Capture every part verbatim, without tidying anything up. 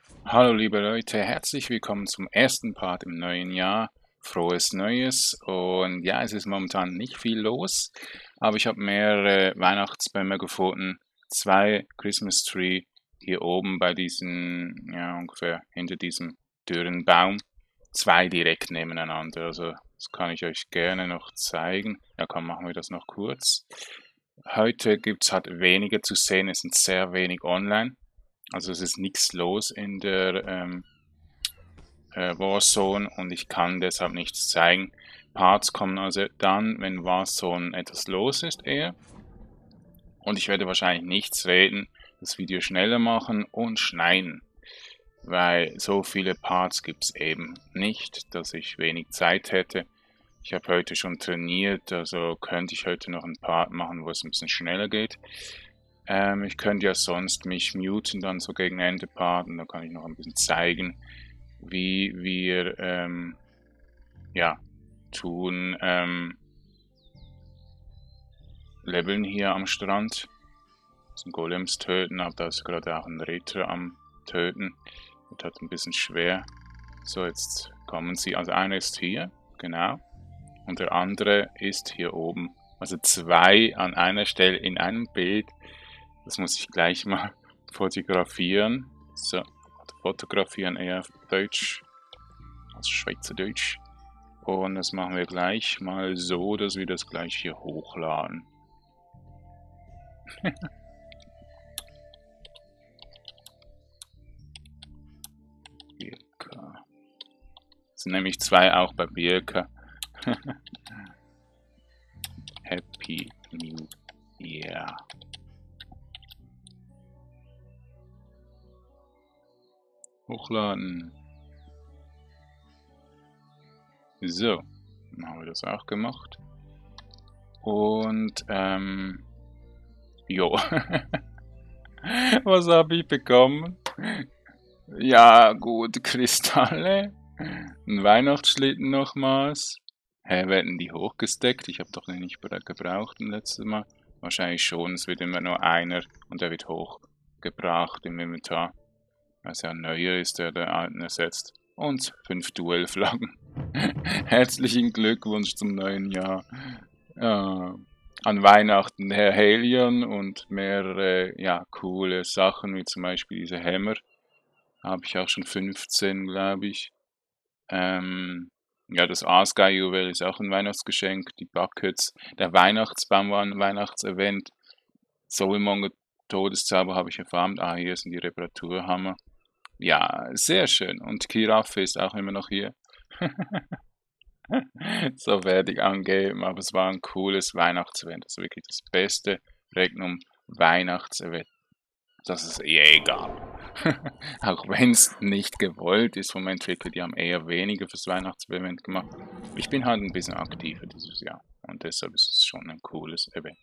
Hallo liebe Leute, herzlich willkommen zum ersten Part im neuen Jahr. Frohes Neues und ja, es ist momentan nicht viel los, aber ich habe mehrere Weihnachtsbäume gefunden, zwei Christmas Tree hier oben bei diesem, ja ungefähr hinter diesem dürren Baum, zwei direkt nebeneinander, also das kann ich euch gerne noch zeigen. Ja komm, machen wir das noch kurz. Heute gibt's halt weniger zu sehen, es sind sehr wenig online. Also es ist nichts los in der ähm, äh, Warzone und ich kann deshalb nichts zeigen. Parts kommen also dann, wenn Warzone etwas los ist eher. Und ich werde wahrscheinlich nichts reden, das Video schneller machen und schneiden. Weil so viele Parts gibt's eben nicht, dass ich wenig Zeit hätte. Ich habe heute schon trainiert, also könnte ich heute noch einen Part machen, wo es ein bisschen schneller geht. Ähm, ich könnte ja sonst mich muten dann so gegen Ende Part und dann kann ich noch ein bisschen zeigen, wie wir ähm, ja, tun ähm, leveln hier am Strand. Zum Golems töten, aber da ist gerade auch ein Ritter am Töten. Das hat ein bisschen schwer. So, jetzt kommen sie. Also einer ist hier, genau. Und der andere ist hier oben. Also zwei an einer Stelle in einem Bild. Das muss ich gleich mal fotografieren. So, fotografieren eher auf Deutsch, also Schweizerdeutsch. Und das machen wir gleich mal so, dass wir das gleich hier hochladen. Birka. Es sind nämlich zwei auch bei Birka. Happy New Year. Hochladen. So, dann haben wir das auch gemacht. Und, ähm, jo. Was habe ich bekommen? Ja, gut, Kristalle. Ein Weihnachtsschlitten nochmals. Hä, werden die hochgesteckt? Ich habe doch nicht gebraucht im letzten Mal. Wahrscheinlich schon, es wird immer nur einer und der wird hochgebracht im Inventar. Was ja ein neuer ist, der den alten ersetzt. Und fünf Duellflaggen. Herzlichen Glückwunsch zum neuen Jahr. Ja, an Weihnachten Herr Helion und mehrere ja, coole Sachen, wie zum Beispiel diese Hämmer. Habe ich auch schon fünfzehn, glaube ich. Ähm, ja, das Aasgeier-Juwel ist auch ein Weihnachtsgeschenk. Die Buckets. Der Weihnachtsbaum war ein Weihnachtsevent. Soulmonger Todeszauber habe ich erfahren. Ah, hier sind die Reparaturhammer. Ja, sehr schön. Und Giraffe ist auch immer noch hier. So fertig angeben, aber es war ein cooles Weihnachtsevent. Das ist wirklich das beste Regnum Weihnachtsevent. Das ist eher egal. Auch wenn es nicht gewollt ist vom Entwickler, die haben eher weniger fürs Weihnachtsevent gemacht. Ich bin halt ein bisschen aktiver dieses Jahr und deshalb ist es schon ein cooles Event.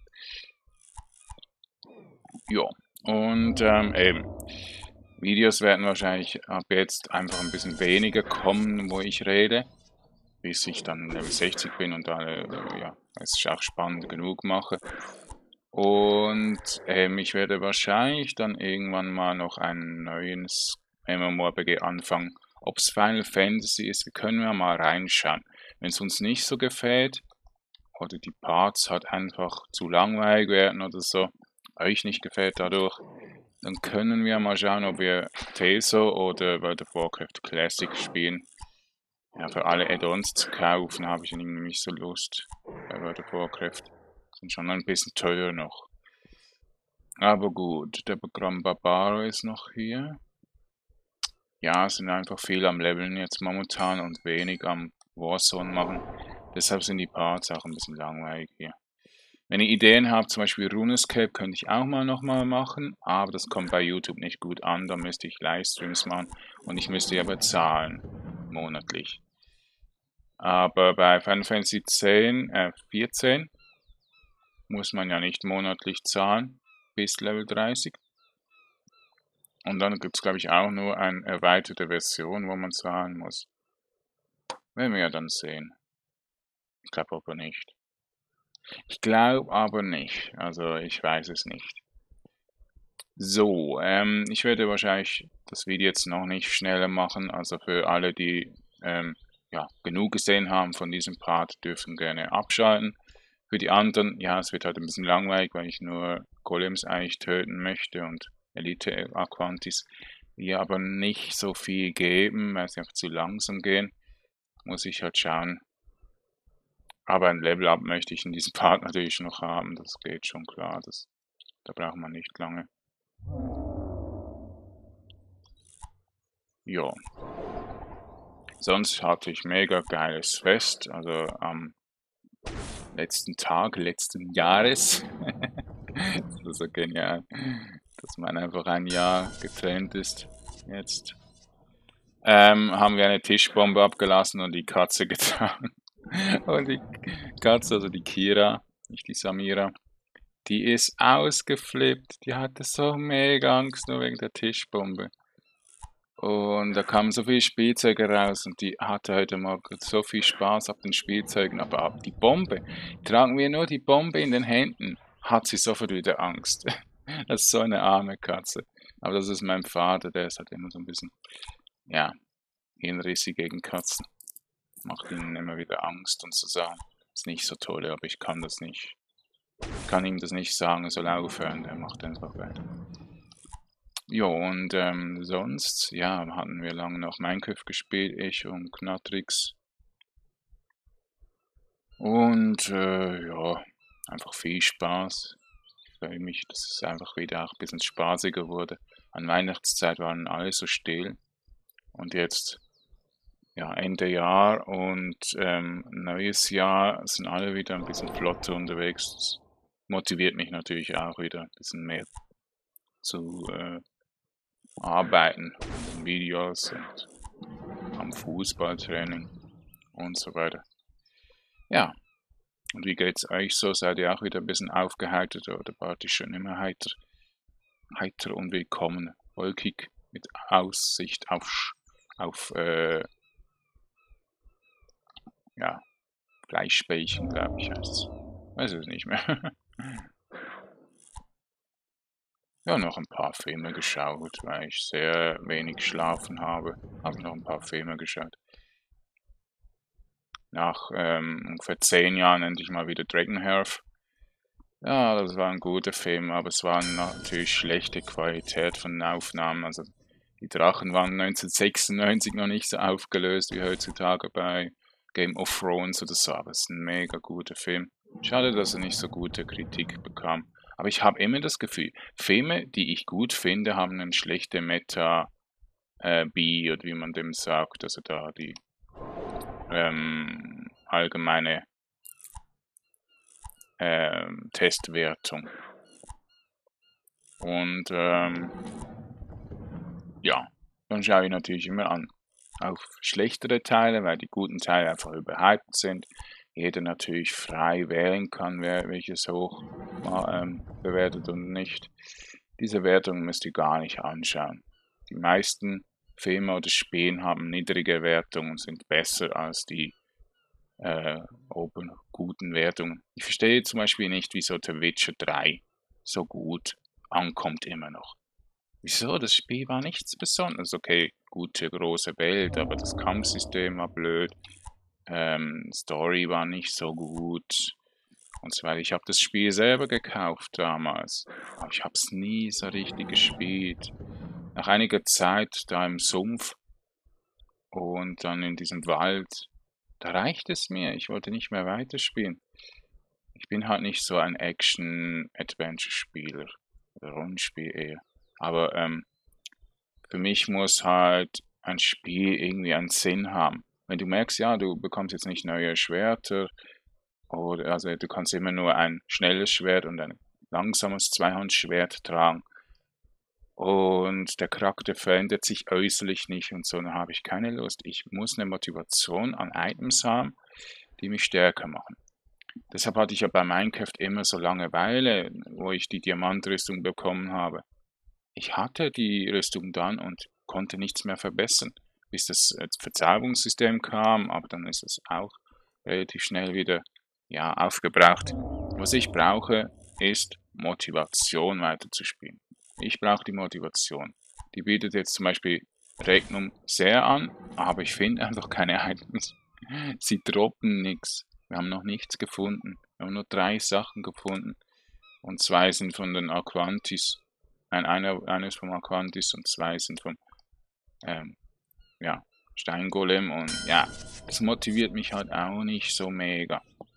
Ja, und ähm, eben, Videos werden wahrscheinlich ab jetzt einfach ein bisschen weniger kommen, wo ich rede, bis ich dann Level sechzig bin und alle, äh, ja, es ist auch spannend genug mache. Und ähm, ich werde wahrscheinlich dann irgendwann mal noch ein neues MMORPG anfangen. Ob es Final Fantasy ist, wir können ja mal reinschauen. Wenn es uns nicht so gefällt oder die Parts halt einfach zu langweilig werden oder so, euch nicht gefällt dadurch, dann können wir mal schauen, ob wir Teso oder World of Warcraft Classic spielen. Ja, für alle Add-ons zu kaufen habe ich irgendwie nicht so Lust bei World of Warcraft. Sind schon ein bisschen teuer noch. Aber gut, der Programm Barbaro ist noch hier. Ja, sind einfach viel am Leveln jetzt momentan und wenig am Warzone machen. Deshalb sind die Parts auch ein bisschen langweilig hier. Wenn ihr Ideen habt, zum Beispiel RuneScape, könnte ich auch mal nochmal machen, aber das kommt bei YouTube nicht gut an, da müsste ich Livestreams machen und ich müsste ja bezahlen, monatlich. Aber bei Final Fantasy X, äh, vierzehn muss man ja nicht monatlich zahlen, bis Level dreißig. Und dann gibt es, glaube ich, auch nur eine erweiterte Version, wo man zahlen muss. Werden wir ja dann sehen. Ich glaube aber nicht. Ich glaube aber nicht. Also ich weiß es nicht. So, ähm, ich werde wahrscheinlich das Video jetzt noch nicht schneller machen. Also für alle, die ähm, ja, genug gesehen haben von diesem Part, dürfen gerne abschalten. Für die anderen, ja, es wird halt ein bisschen langweilig, weil ich nur Golems eigentlich töten möchte und Elite-Aquantis, die aber nicht so viel geben, weil sie einfach zu langsam gehen. Muss ich halt schauen. Aber ein Level-Up möchte ich in diesem Part natürlich noch haben, das geht schon klar. Das, da braucht man nicht lange. Ja. Sonst hatte ich mega geiles Fest, also am letzten Tag letzten Jahres. Das ist so genial, dass man einfach ein Jahr getrennt ist jetzt. Ähm, haben wir eine Tischbombe abgelassen und die Katze getragen. Und die Katze, also die Kira, nicht die Samira, die ist ausgeflippt. Die hatte so mega Angst nur wegen der Tischbombe. Und da kamen so viele Spielzeuge raus und die hatte heute Morgen so viel Spaß auf den Spielzeugen, aber ab die Bombe, tragen wir nur die Bombe in den Händen, hat sie sofort wieder Angst. Das ist so eine arme Katze. Aber das ist mein Vater, der ist halt immer so ein bisschen, ja, hinrissig gegen Katzen. Macht ihnen immer wieder Angst und so sagen. Ist nicht so toll, aber ich kann das nicht. Ich kann ihm das nicht sagen, er soll aufhören, der macht einfach weiter. Ja, und ähm, sonst, ja, hatten wir lange noch Minecraft gespielt, ich und Knatrix. Und äh, ja, einfach viel Spaß. Ich freue mich, dass es einfach wieder auch ein bisschen spaßiger wurde. An Weihnachtszeit waren alle so still. Und jetzt, ja, Ende Jahr und ähm, neues Jahr sind alle wieder ein bisschen flotter unterwegs. Das motiviert mich natürlich auch wieder ein bisschen mehr zu äh, arbeiten an den Videos und am Fußballtraining und so weiter. Ja, und wie geht's euch so? Seid ihr auch wieder ein bisschen aufgeheitert oder wart ihr schon immer heiter, heiter und willkommen, wolkig mit Aussicht auf, auf äh, ja, Fleischbällchen, glaube ich, heißt es. Weiß es nicht mehr. Ja, noch ein paar Filme geschaut, weil ich sehr wenig geschlafen habe. Habe noch ein paar Filme geschaut. Nach ähm, ungefähr zehn Jahren endlich mal wieder Dragonhearth. Ja, das war ein guter Film, aber es war natürlich schlechte Qualität von den Aufnahmen. Also die Drachen waren neunzehnhundertsechsundneunzig noch nicht so aufgelöst wie heutzutage bei Game of Thrones oder so, aber es ist ein mega guter Film. Schade, dass er nicht so gute Kritik bekam. Aber ich habe immer das Gefühl, Filme, die ich gut finde, haben eine schlechte Meta äh, B oder wie man dem sagt, also da die ähm, allgemeine ähm, Testwertung. Und ähm, ja, dann schaue ich natürlich immer an auf schlechtere Teile, weil die guten Teile einfach überhyped sind. Jeder natürlich frei wählen kann, wer welches hoch ähm, bewertet und nicht. Diese Wertung müsst ihr gar nicht anschauen. Die meisten Filme oder Spiele haben niedrige Wertungen und sind besser als die äh, oben guten Wertungen. Ich verstehe zum Beispiel nicht, wieso The Witcher drei so gut ankommt immer noch. Wieso? Das Spiel war nichts Besonderes. Okay, gute große Welt, aber das Kampfsystem war blöd. Ähm, Story war nicht so gut. Und so weiter. Ich habe das Spiel selber gekauft damals, aber ich habe es nie so richtig gespielt. Nach einiger Zeit da im Sumpf und dann in diesem Wald, da reicht es mir. Ich wollte nicht mehr weiterspielen. Ich bin halt nicht so ein Action-Adventure-Spieler. Oder Rollenspiel eher. Aber ähm, für mich muss halt ein Spiel irgendwie einen Sinn haben. Wenn du merkst, ja, du bekommst jetzt nicht neue Schwerter, oder also du kannst immer nur ein schnelles Schwert und ein langsames Zweihandschwert tragen. Und der Charakter verändert sich äußerlich nicht und so, dann habe ich keine Lust. Ich muss eine Motivation an Items haben, die mich stärker machen. Deshalb hatte ich ja bei Minecraft immer so Langeweile, wo ich die Diamantrüstung bekommen habe. Ich hatte die Rüstung dann und konnte nichts mehr verbessern, bis das äh, Verzauberungssystem kam, aber dann ist es auch relativ schnell wieder ja, aufgebraucht. Was ich brauche, ist Motivation weiterzuspielen. Ich brauche die Motivation. Die bietet jetzt zum Beispiel Regnum sehr an, aber ich finde einfach keine Items. Sie droppen nichts. Wir haben noch nichts gefunden. Wir haben nur drei Sachen gefunden. Und zwei sind von den Aquantis. Ein, einer, eines vom Aquantis und zwei sind vom ähm, ja, Steingolem. Und ja, das motiviert mich halt auch nicht so mega.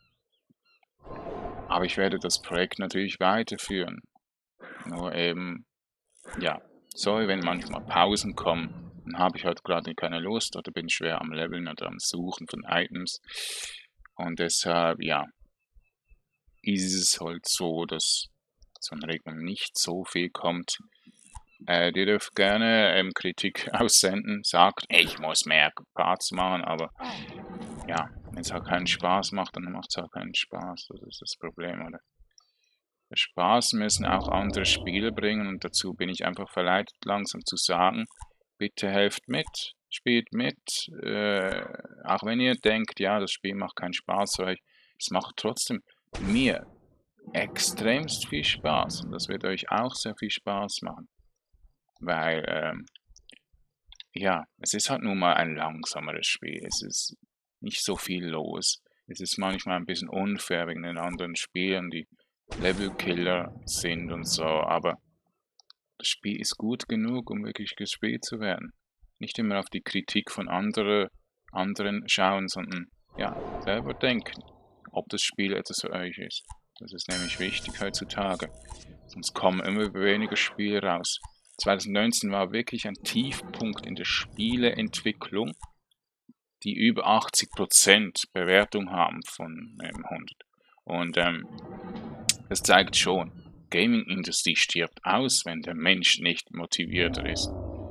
Aber ich werde das Projekt natürlich weiterführen. Nur eben, ja, sorry, wenn manchmal Pausen kommen, dann habe ich halt gerade keine Lust oder bin schwer am Leveln oder am Suchen von Items. Und deshalb, ja, ist es halt so, dass so ein Regeln nicht so viel kommt. Äh, ihr dürft gerne ähm, Kritik aussenden, sagt, ich muss mehr Parts machen, aber ja, wenn es halt keinen Spaß macht, dann macht es halt keinen Spaß. Das ist das Problem, oder? Der Spaß müssen auch andere Spiele bringen und dazu bin ich einfach verleitet, langsam zu sagen, bitte helft mit, spielt mit, äh, auch wenn ihr denkt, ja, das Spiel macht keinen Spaß für euch, es macht trotzdem mir extremst viel Spaß und das wird euch auch sehr viel Spaß machen, weil, ähm, ja, es ist halt nun mal ein langsameres Spiel, es ist nicht so viel los, es ist manchmal ein bisschen unfair wegen den anderen Spielen, die Levelkiller sind und so, aber das Spiel ist gut genug, um wirklich gespielt zu werden. Nicht immer auf die Kritik von andere, anderen schauen, sondern ja, selber denken, ob das Spiel etwas für euch ist. Das ist nämlich wichtig heutzutage. Sonst kommen immer weniger Spiele raus. zwanzig neunzehn war wirklich ein Tiefpunkt in der Spieleentwicklung, die über achtzig Prozent Bewertung haben von ähm, hundert. Und ähm, das zeigt schon, Gaming-Industrie stirbt aus, wenn der Mensch nicht motivierter ist.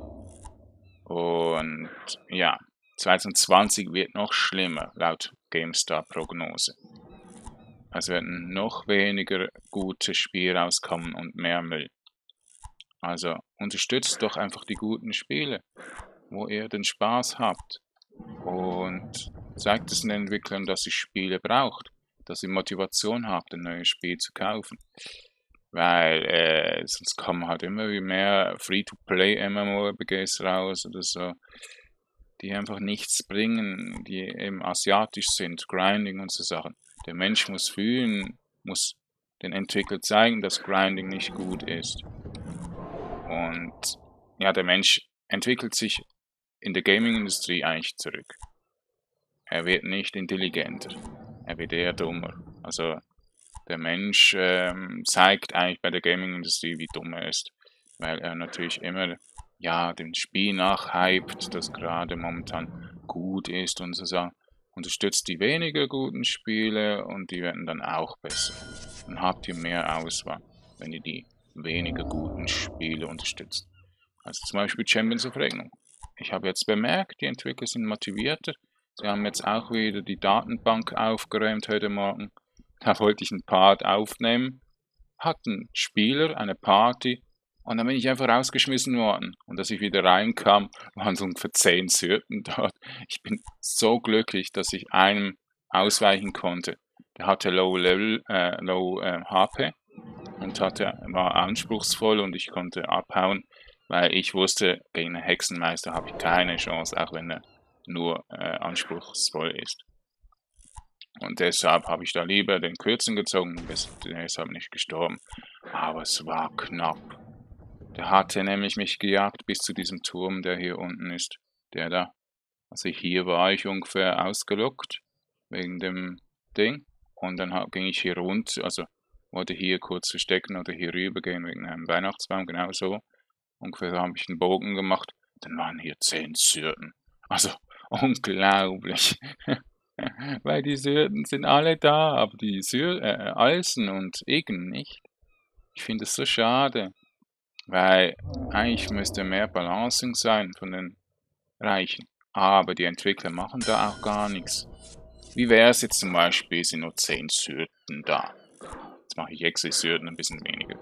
Und ja, zwanzig zwanzig wird noch schlimmer, laut GameStar-Prognose. Es werden noch weniger gute Spiele rauskommen und mehr Müll. Also unterstützt doch einfach die guten Spiele, wo ihr den Spaß habt. Und zeigt es den Entwicklern, dass ihr Spiele braucht, dass ihr Motivation habt, ein neues Spiel zu kaufen. Weil äh, sonst kommen halt immer mehr Free-to-Play-MMORPGs raus oder so, die einfach nichts bringen, die eben asiatisch sind, Grinding und so Sachen. Der Mensch muss fühlen, muss den Entwickler zeigen, dass Grinding nicht gut ist. Und ja, der Mensch entwickelt sich in der Gaming-Industrie eigentlich zurück. Er wird nicht intelligenter, er wird eher dummer. Also der Mensch ähm, zeigt eigentlich bei der Gaming-Industrie, wie dumm er ist, weil er natürlich immer ja dem Spiel nachhypt, das gerade momentan gut ist und so sagen, unterstützt die weniger guten Spiele und die werden dann auch besser. Dann habt ihr mehr Auswahl, wenn ihr die weniger guten Spiele unterstützt. Also zum Beispiel Champions of Regnum. Ich habe jetzt bemerkt, die Entwickler sind motivierter. Sie haben jetzt auch wieder die Datenbank aufgeräumt heute Morgen. Da wollte ich einen Part aufnehmen, hatten Spieler, eine Party und dann bin ich einfach rausgeschmissen worden. Und als ich wieder reinkam, waren so ungefähr zehn Syrten dort. Ich bin so glücklich, dass ich einem ausweichen konnte. Der hatte Low Level, äh, Low äh, H P und hatte, war anspruchsvoll und ich konnte abhauen, weil ich wusste, gegen einen Hexenmeister habe ich keine Chance, auch wenn er nur äh, anspruchsvoll ist. Und deshalb habe ich da lieber den Kürzen gezogen, bis deshalb nicht gestorben. Aber es war knapp. Der hatte nämlich mich gejagt bis zu diesem Turm, der hier unten ist. Der da. Also hier war ich ungefähr ausgelockt wegen dem Ding. Und dann ging ich hier rund, also wollte hier kurz verstecken oder hier rüber gehen wegen einem Weihnachtsbaum, genau so. Ungefähr so habe ich einen Bogen gemacht. Dann waren hier zehn Syrten. Also unglaublich. Weil die Syrten sind alle da, aber die Syr äh, Alsen und Igen nicht. Ich finde es so schade, weil eigentlich müsste mehr Balancing sein von den Reichen. Aber die Entwickler machen da auch gar nichts. Wie wäre es jetzt zum Beispiel, sind nur zehn Syrten da. Jetzt mache ich extra Syrten ein bisschen weniger.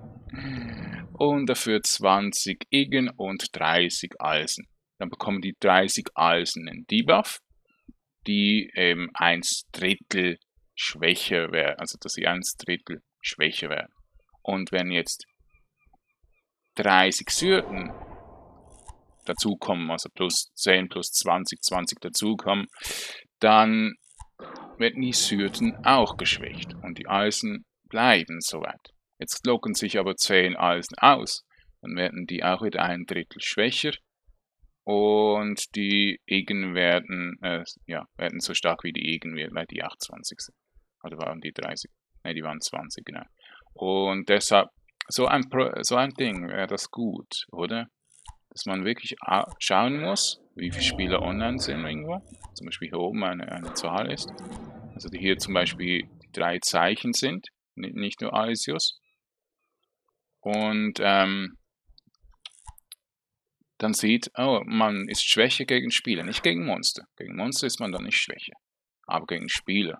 Und dafür zwanzig Igen und dreißig Alsen. Dann bekommen die dreißig Alsen einen Debuff, die eben eins Drittel schwächer wäre, also dass sie eins Drittel schwächer wäre. Und wenn jetzt dreißig Syrten dazukommen, also plus zehn, plus zwanzig, zwanzig dazukommen, dann werden die Syrten auch geschwächt und die Eisen bleiben soweit. Jetzt locken sich aber zehn Eisen aus, dann werden die auch wieder ein Drittel schwächer und die Igen werden, äh, ja, werden so stark wie die Igen, weil die achtundzwanzig sind. Oder waren die dreißig? Ne, die waren zwanzig, genau. Und deshalb, so ein, so ein Ding wäre das gut, oder? Dass man wirklich schauen muss, wie viele Spieler online sind irgendwo. Zum Beispiel hier oben eine, eine Zahl ist. Also die hier zum Beispiel die drei Zeichen sind, nicht nur Aisios. Und ähm, dann sieht, oh, man ist schwächer gegen Spieler, nicht gegen Monster. Gegen Monster ist man dann nicht schwächer, aber gegen Spieler.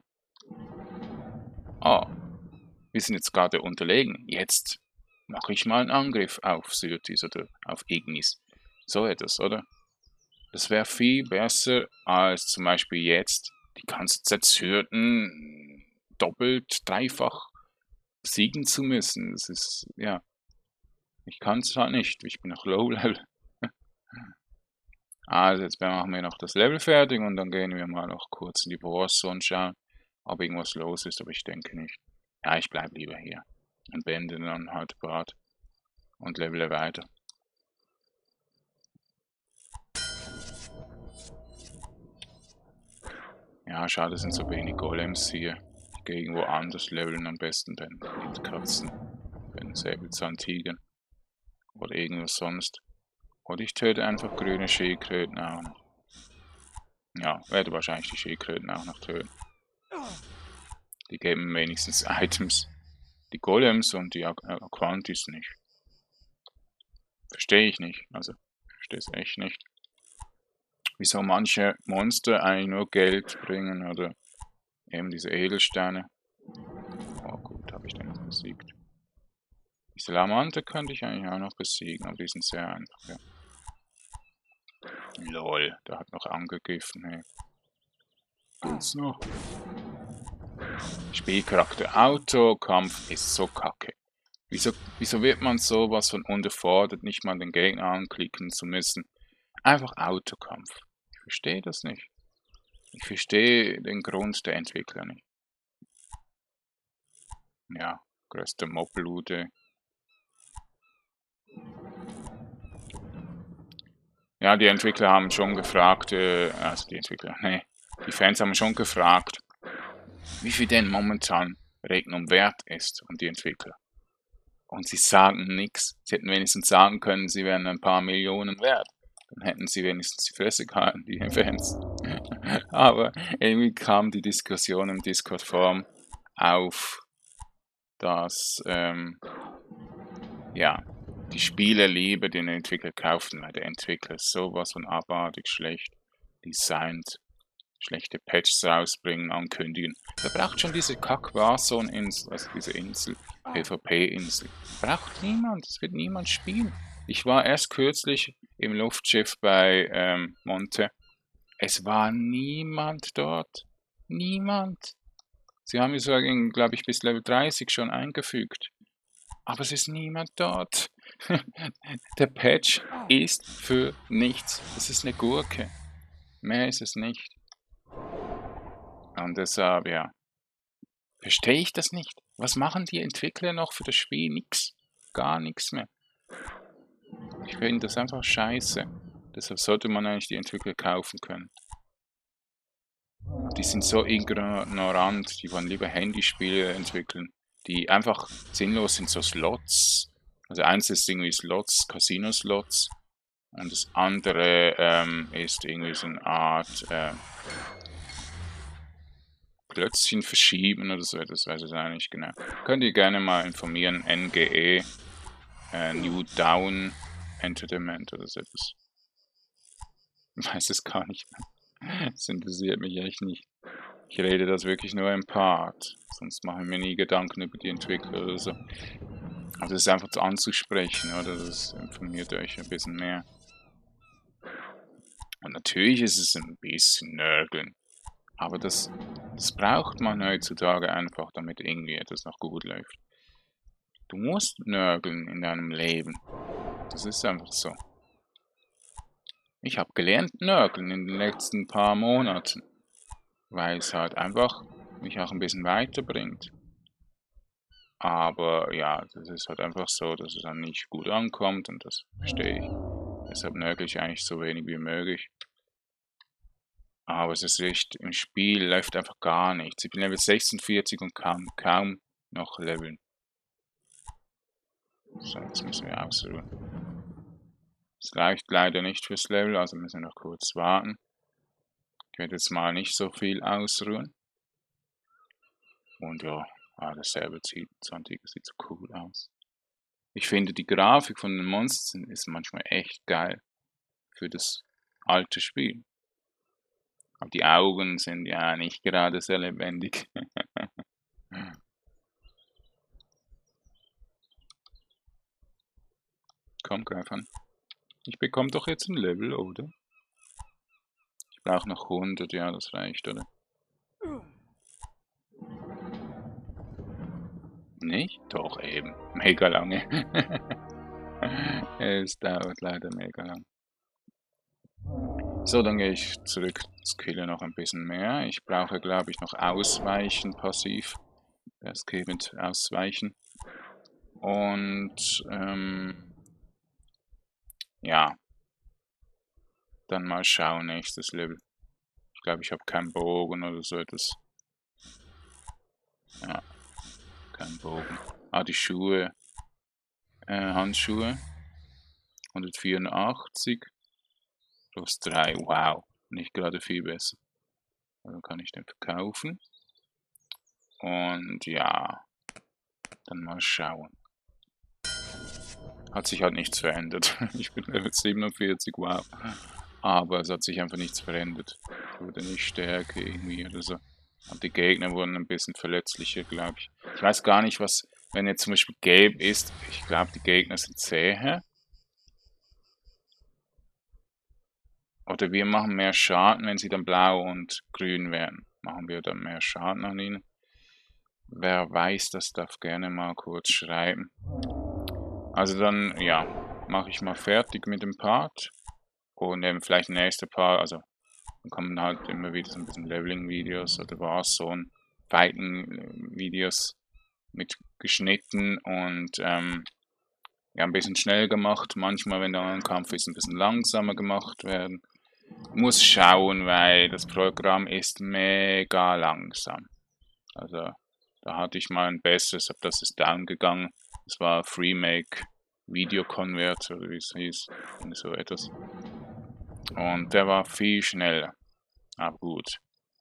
Oh, wir sind jetzt gerade unterlegen. Jetzt mache ich mal einen Angriff auf Syrtis oder auf Ignis. So etwas, oder? Das wäre viel besser als zum Beispiel jetzt die ganze Zeit Syrten doppelt, dreifach besiegen zu müssen. Das ist, ja, ich kann es halt nicht. Ich bin noch Low-Level. Also jetzt machen wir noch das Level fertig und dann gehen wir mal noch kurz in die Warzone schauen, ob irgendwas los ist, aber ich denke nicht. Ja, ich bleibe lieber hier und beende dann halt Part und levele weiter. Ja, schade, sind so wenig Golems hier. Ich gehe irgendwo anders leveln am besten, bei den Katzen, bei den Säbelzahntigern oder irgendwas sonst. Oder ich töte einfach grüne Schildkröten auch noch. Ja, werde wahrscheinlich die Schildkröten auch noch töten. Die geben wenigstens Items. Die Golems und die Aquantis nicht. Verstehe ich nicht. Also, verstehe es echt nicht. Wieso manche Monster eigentlich nur Geld bringen oder eben diese Edelsteine. Oh gut, habe ich den noch besiegt. Die Salamante könnte ich eigentlich auch noch besiegen, aber die sind sehr einfach, ja. Lol, der hat noch angegriffen, hey. Geht's noch? Spielcharakter Autokampf ist so kacke. Wieso, wieso wird man sowas von unterfordert, nicht mal den Gegner anklicken zu müssen? Einfach Autokampf. Ich verstehe das nicht. Ich verstehe den Grund der Entwickler nicht. Ja, größte Mobblude. Ja, die Entwickler haben schon gefragt, äh, also die Entwickler, nee, die Fans haben schon gefragt, wie viel denn momentan Regnum wert ist und die Entwickler. Und sie sagen nichts. Sie hätten wenigstens sagen können, sie wären ein paar Millionen wert. Dann hätten sie wenigstens die Fresse gehalten, die Fans. Aber irgendwie kam die Diskussion im Discord-Forum auf, dass, ähm, ja, die Spieler lieber den Entwickler kaufen, weil der Entwickler ist sowas von abartig schlecht designt, schlechte Patches rausbringen, ankündigen. Der braucht schon diese Kack-Warzone-Insel, also diese Insel, PvP-Insel. Braucht niemand, es wird niemand spielen. Ich war erst kürzlich im Luftschiff bei ähm, Monte. Es war niemand dort. Niemand. Sie haben es, glaube ich, bis Level dreißig schon eingefügt. Aber es ist niemand dort. Der Patch ist für nichts. Es ist eine Gurke. Mehr ist es nicht. Und deshalb, ja, verstehe ich das nicht. Was machen die Entwickler noch für das Spiel? Nix. Gar nichts mehr. Ich finde das einfach scheiße. Deshalb sollte man eigentlich die Entwickler kaufen können. Die sind so ignorant, die wollen lieber Handyspiele entwickeln, die einfach sinnlos sind, so Slots. Also eins ist irgendwie Slots, Casino-Slots und das andere ähm, ist irgendwie so eine Art äh, Klötzchen verschieben oder so, das weiß ich eigentlich genau. Könnt ihr gerne mal informieren, N G E, äh, New Down Entertainment oder so etwas. Ich weiß es gar nicht mehr. Das interessiert mich echt nicht. Ich rede das wirklich nur im Part, sonst mache ich mir nie Gedanken über die Entwickler oder so. Aber das ist einfach zu anzusprechen, oder? Das informiert euch ein bisschen mehr. Und natürlich ist es ein bisschen Nörgeln. Aber das, das braucht man heutzutage einfach, damit irgendwie etwas noch gut läuft. Du musst nörgeln in deinem Leben. Das ist einfach so. Ich habe gelernt nörgeln in den letzten paar Monaten, weil es halt einfach mich auch ein bisschen weiterbringt. Aber ja, das ist halt einfach so, dass es dann nicht gut ankommt und das verstehe ich. Deshalb nörgel ich eigentlich so wenig wie möglich. Aber es ist echt, im Spiel läuft einfach gar nichts. Ich bin Level sechsundvierzig und kann kaum noch leveln. So, jetzt müssen wir ausruhen. Es reicht leider nicht fürs Level, also müssen wir noch kurz warten. Ich werde jetzt mal nicht so viel ausruhen. Und ja, ah, das Server zwanzig sieht so cool aus. Ich finde, die Grafik von den Monstern ist manchmal echt geil für das alte Spiel. Aber die Augen sind ja nicht gerade sehr lebendig. Komm, greif an. Ich bekomme doch jetzt ein Level, oder? Ich brauche noch hundert, ja, das reicht, oder? Nicht? Doch, eben. Mega lange. Es dauert leider mega lang. So, dann gehe ich zurück, skille noch ein bisschen mehr. Ich brauche, glaube ich, noch Ausweichen passiv. Das geht mit Ausweichen. Und, ähm, ja. Dann mal schauen, nächstes Level. Ich glaube, ich habe keinen Bogen oder so etwas. Ja, kein Bogen. Ah, die Schuhe. Äh, Handschuhe. hundertvierundachtzig. Plus drei. Wow. Nicht gerade viel besser. Also kann ich den verkaufen. Und ja. Dann mal schauen. Hat sich halt nichts verändert. Ich bin Level siebenundvierzig, wow. Aber es hat sich einfach nichts verändert. Ich wurde nicht stärker irgendwie oder so. Und die Gegner wurden ein bisschen verletzlicher, glaube ich. Ich weiß gar nicht, was, wenn jetzt zum Beispiel gelb ist, ich glaube, die Gegner sind zäher. Oder wir machen mehr Schaden, wenn sie dann blau und grün werden. Machen wir dann mehr Schaden an ihnen. Wer weiß, das darf gerne mal kurz schreiben. Also dann, ja, mache ich mal fertig mit dem Part. Und eben vielleicht nächster Part, also dann kommen halt immer wieder so ein bisschen Leveling-Videos oder Warzone, Fighting-Videos mit geschnitten und ähm, ja, ein bisschen schnell gemacht. Manchmal, wenn da ein Kampf ist, ein bisschen langsamer gemacht werden. Muss schauen, weil das Programm ist mega langsam. Also da hatte ich mal ein besseres, aber das ist down gegangen. Das war FreeMake Video Converter oder wie es hieß, so etwas. Und der war viel schneller. Aber gut.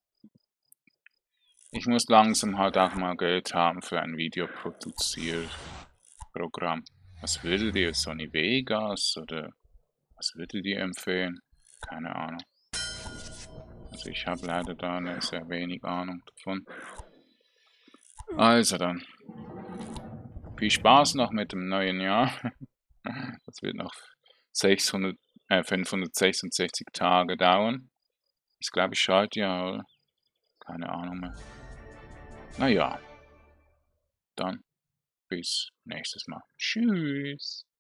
Ich muss langsam halt auch mal Geld haben für ein Videoproduzierprogramm. Was würdet ihr? Sony Vegas oder was würdet ihr empfehlen? Keine Ahnung. Also ich habe leider da eine sehr wenig Ahnung davon. Also dann. Viel Spaß noch mit dem neuen Jahr. Das wird noch sechshundert, äh, fünfhundertsechsundsechzig Tage dauern. Ist glaube ich Schaltjahr, oder? Keine Ahnung mehr. Naja. Dann bis nächstes Mal. Tschüss.